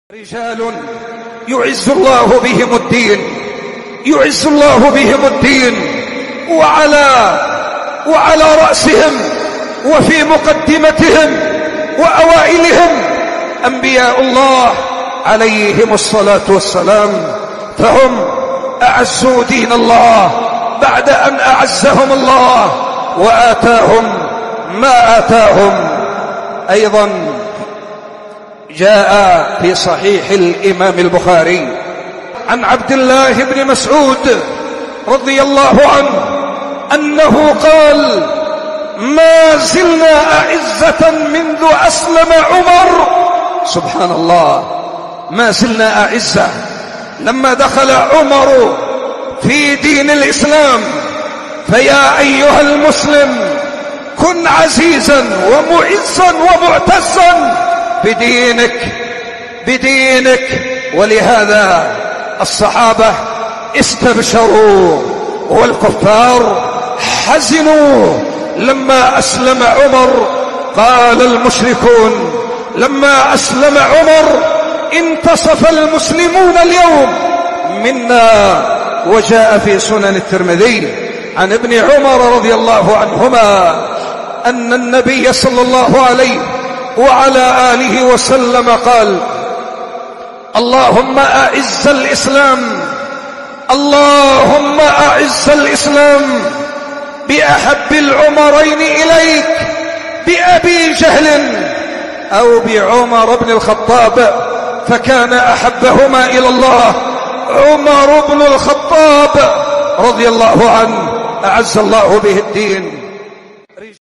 رجال يعز الله بهم الدين، يعز الله بهم الدين، وعلى رأسهم وفي مقدمتهم وأوائلهم أنبياء الله عليهم الصلاة والسلام، فهم أعزوا دين الله بعد أن أعزهم الله وآتاهم ما آتاهم. أيضا جاء في صحيح الإمام البخاري عن عبد الله بن مسعود رضي الله عنه أنه قال: ما زلنا أعزة منذ أسلم عمر. سبحان الله، ما زلنا أعزة. لما دخل عمر في دين الإسلام، فيا أيها المسلم كن عزيزا ومعزا ومعتزا بدينك. ولهذا الصحابة استبشروا والكفار حزنوا لما أسلم عمر. قال المشركون: لما أسلم عمر انتصف المسلمون اليوم منا. وجاء في سنن الترمذي عن ابن عمر رضي الله عنهما أن النبي صلى الله عليه وعلى آله وسلم قال: اللهم أعز الإسلام، اللهم أعز الإسلام بأحب العمرين إليك، بأبي جهل أو بعمر بن الخطاب، فكان أحبهما إلى الله عمر بن الخطاب رضي الله عنه، أعز الله به الدين.